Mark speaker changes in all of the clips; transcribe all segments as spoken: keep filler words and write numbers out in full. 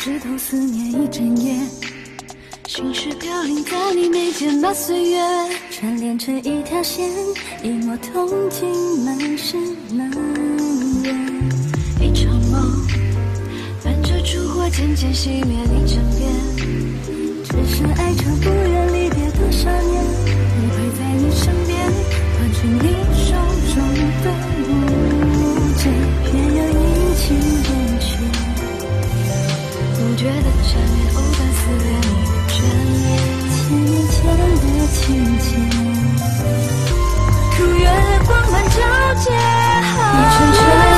Speaker 1: 枝头思念一整夜，心事飘零在你眉间，把岁月串联成一条线，一抹痛尽满是难言。一场梦伴着烛火渐渐熄灭你枕边，只是爱着不愿离别多少年，我陪在你身边，换取你手中的无解，偏又阴晴圆缺，不觉得缠绵藕断丝连一卷，千年前的情节，如月光般皎洁，一圈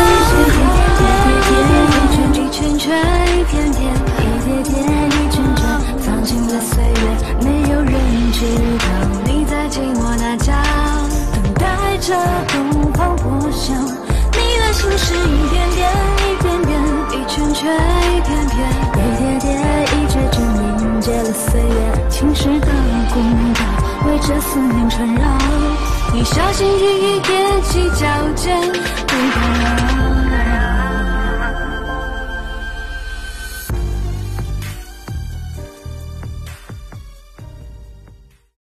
Speaker 1: 圈一圈圈一片片，一叠叠一卷卷，放进了岁月，没有人知道你在寂寞那角，等待着东方破晓。你的心事一点点一点点，一圈圈一片片，一叠叠一卷卷，凝结了岁月，侵蚀的公道，围着思念缠绕。你小心翼翼踮起脚尖，不打扰。